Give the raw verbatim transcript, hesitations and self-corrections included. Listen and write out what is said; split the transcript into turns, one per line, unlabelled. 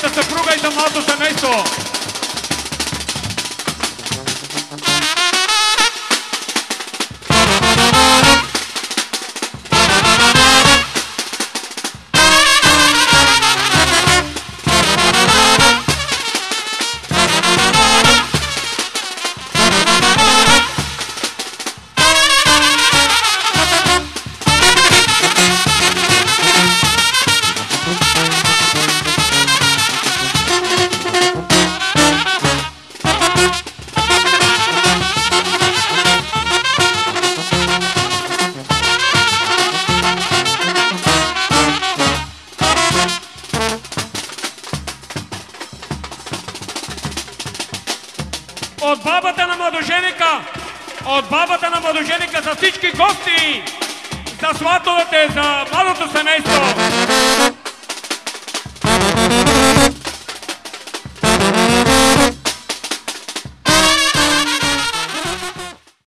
щастливата съпруга и за младото семейство. От бабата на младоженика, от бабата на младоженика за всички гости, за сватовете, за младото семейство.